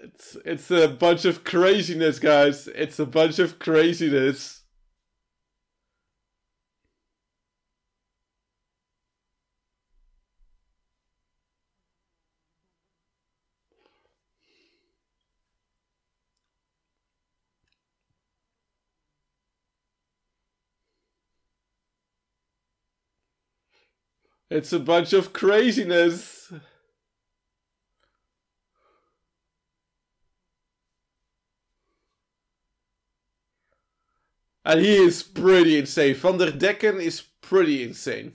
It's a bunch of craziness, guys. It's a bunch of craziness. It's a bunch of craziness. And he is pretty insane. Van der Decken is pretty insane.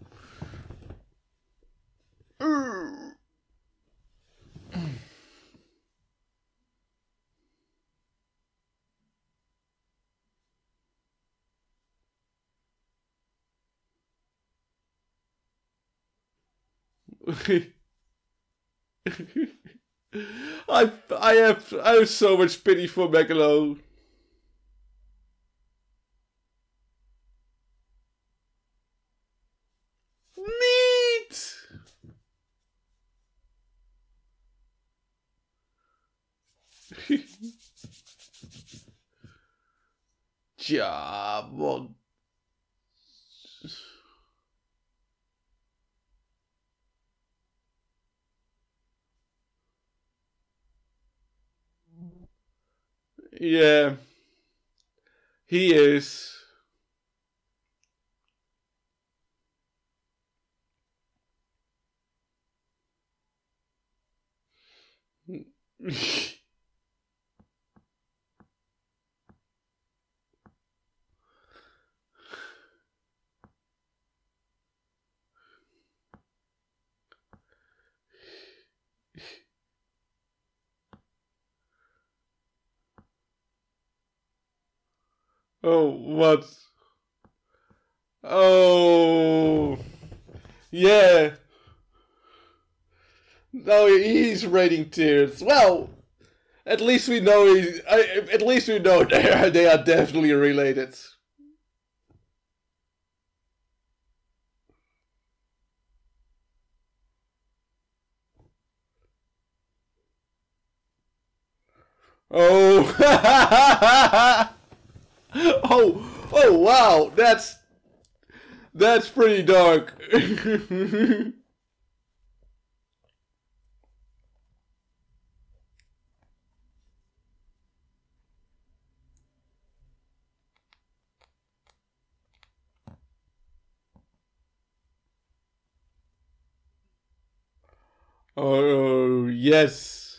I have so much pity for Megalo. Neat. Ja, man. Yeah, he is. Oh, what? Oh, yeah. No, he's raining tears. Well, at least we know at least we know they are definitely related. Oh, oh, wow, that's pretty dark. Oh, yes.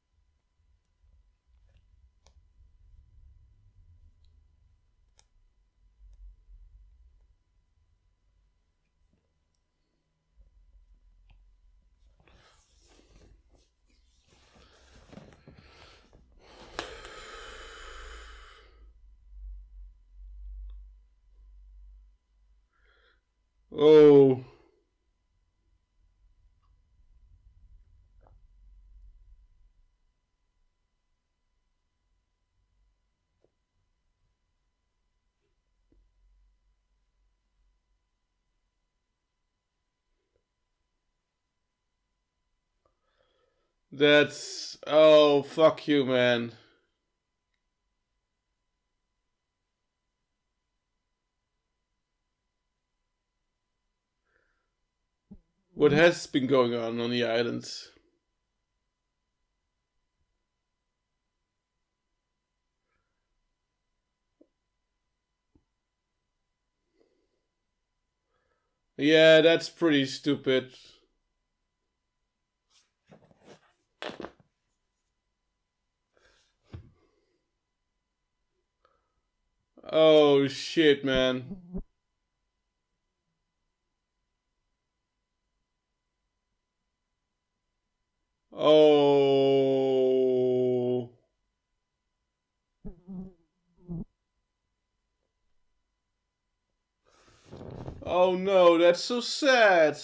Oh. That's... Oh, fuck you, man. What has been going on the islands? Yeah, that's pretty stupid. Oh, shit, man. Oh. Oh no, that's so sad.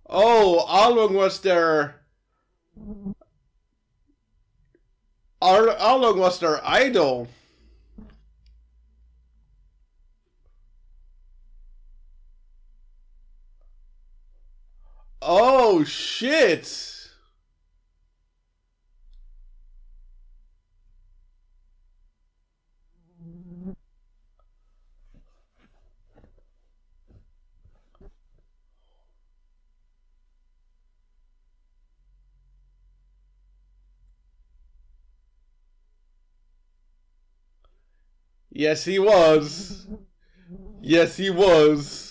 Oh, Arlong was their... Arlong was their idol. Oh, shit. Yes, he was. Yes, he was.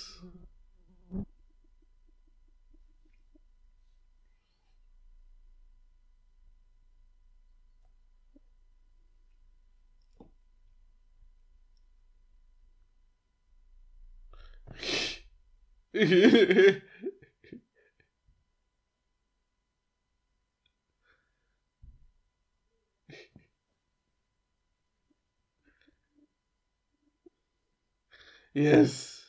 Yes.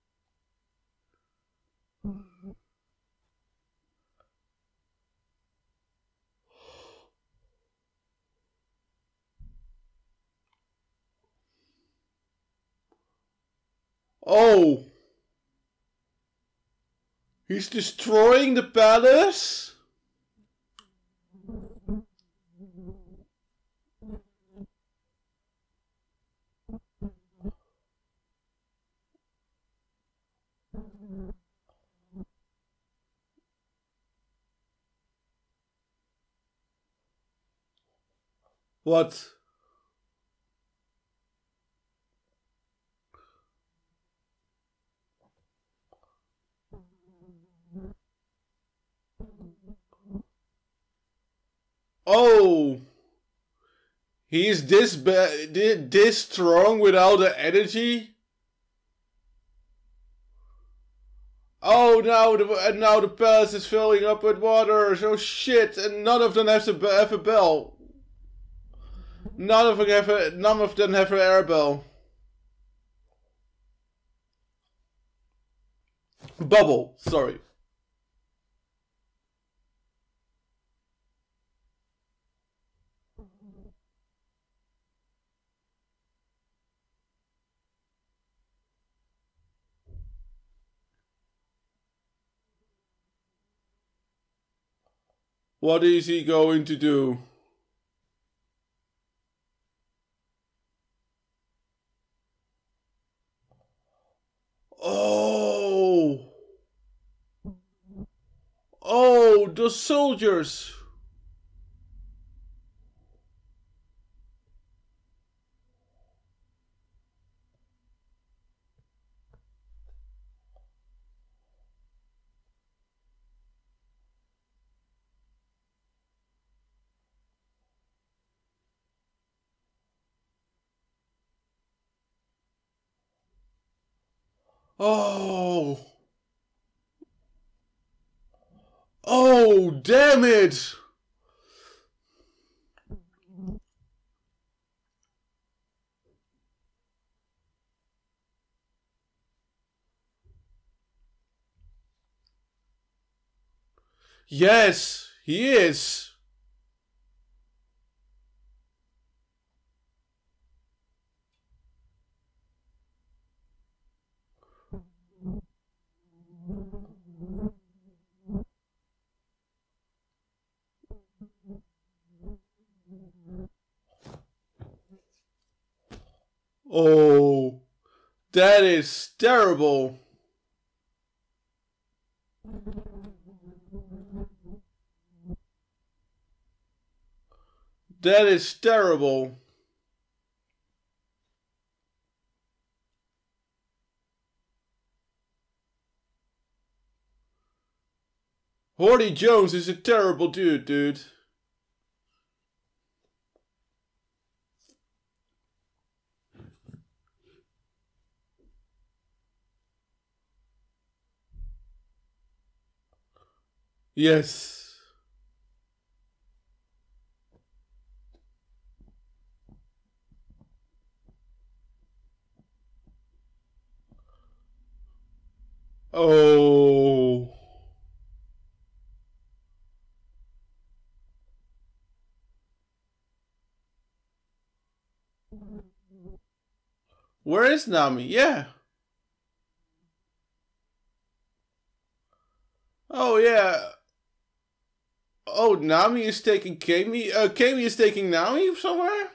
Oh. He's destroying the palace? What? Oh. He's this strong without the energy? Oh, now the palace is filling up with water. Oh shit! And none of them have a bell. None of them have an air bell. Bubble. Sorry. What is he going to do? Oh! Oh, the soldiers! Oh! Oh, damn it! Yes, he is. Oh, that is terrible. That is terrible. Horty Jones is a terrible dude. Yes. Oh. Where is Nami? Yeah. Oh, yeah. Oh, Nami is taking Kami. Kami is taking Nami somewhere?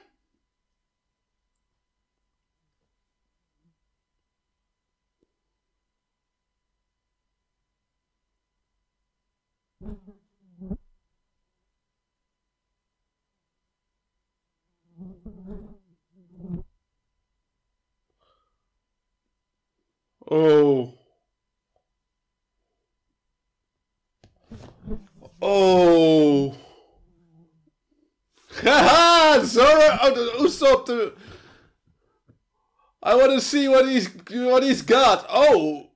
Oh. Oh. Haha! Zoro! Oh, Usopp! I want to see what he's got. Oh.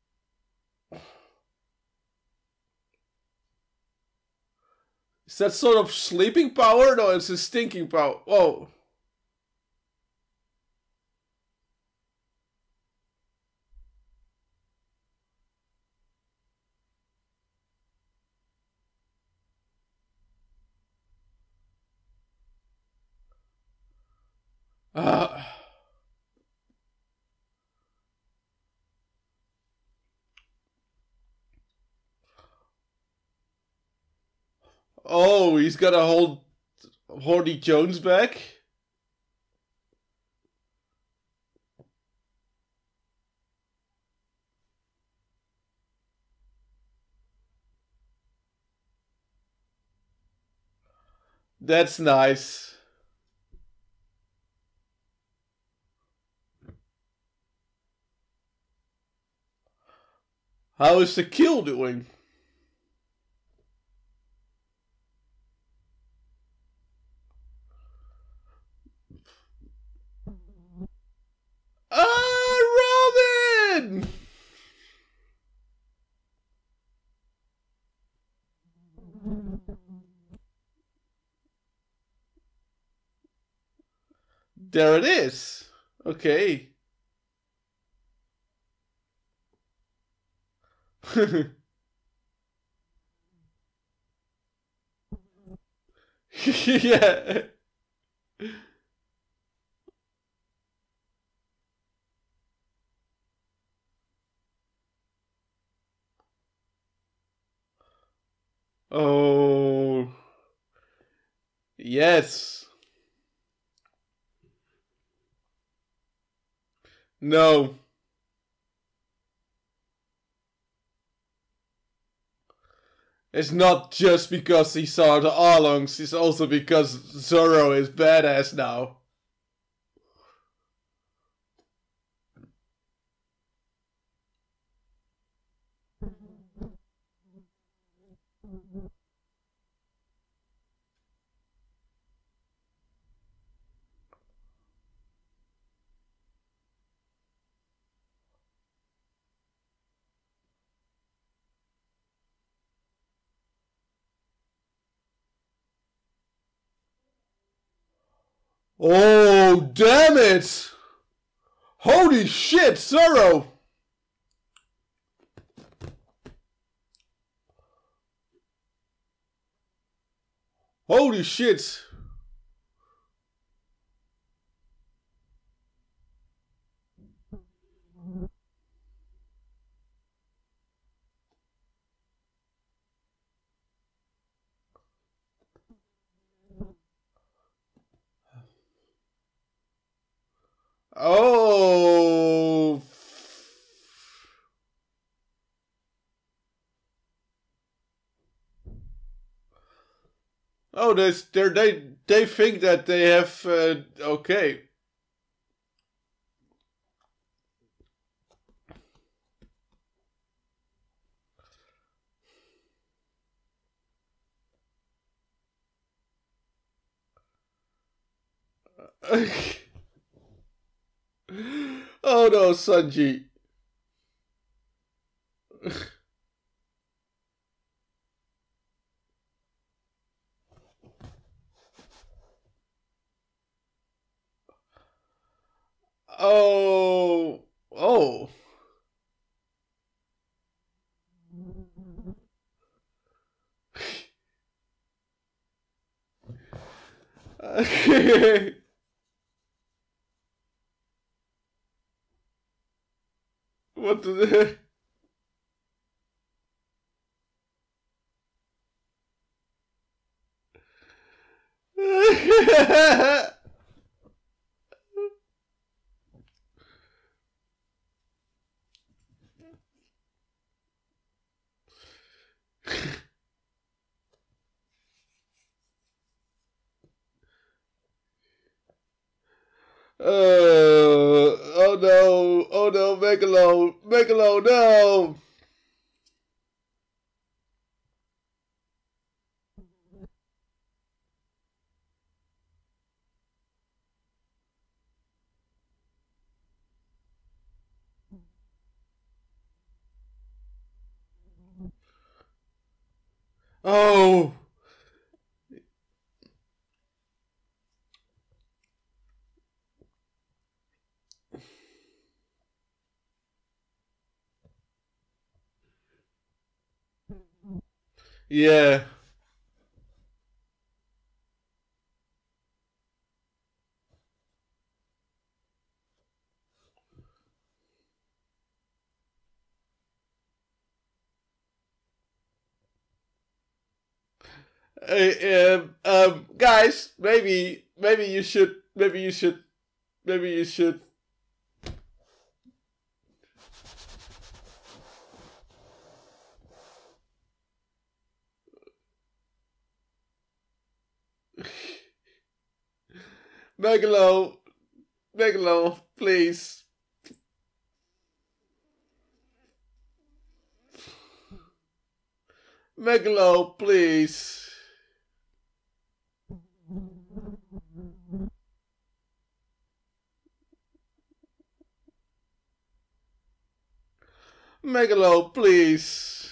Is that sort of sleeping power? No, it's a stinking power. Whoa. Uh, oh, he's got to hold Horny Jones back? That's nice. How is the kill doing? Ah, Robin! There it is. Okay. Yeah. Oh. Yes. No. It's not just because he saw the Arlongs, it's also because Zoro is badass now. Oh, damn it! Holy shit, Zoro! Holy shit! Oh. Oh, they think that they have okay. Oh no, Sanji. Oh. Oh. What the... Oh no, oh no, Megalo, Megalo, no! Oh! Yeah. Guys, maybe you should, maybe you should. Megalo, Megalo, please. Megalo, please. Megalo, please.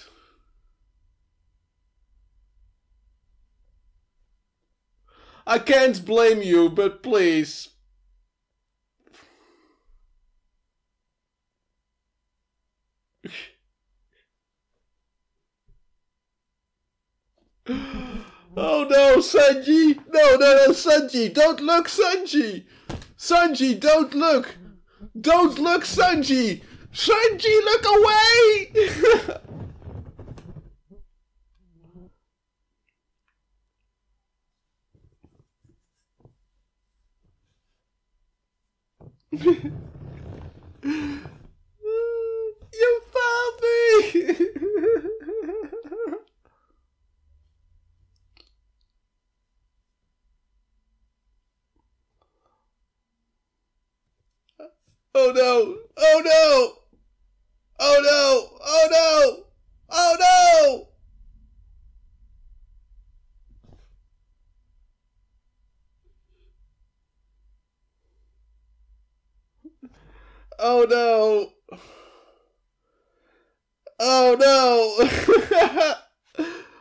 I can't blame you, but please. Oh no, Sanji! No, Sanji! Don't look, Sanji! Sanji, don't look! Don't look, Sanji! Sanji, look away! You found me! Oh no! Oh no! Oh no! Oh no! Oh no! Oh no! Oh no!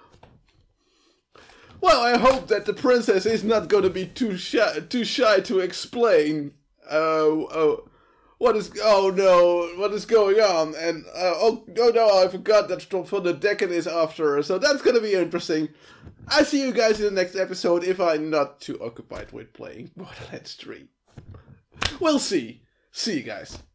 Well, I hope that the princess is not going to be too shy to explain. What is? Oh no! What is going on? And oh no! I forgot that for the decade is after. So that's going to be interesting. I see you guys in the next episode if I'm not too occupied with playing Borderlands 3. We'll see. See you guys.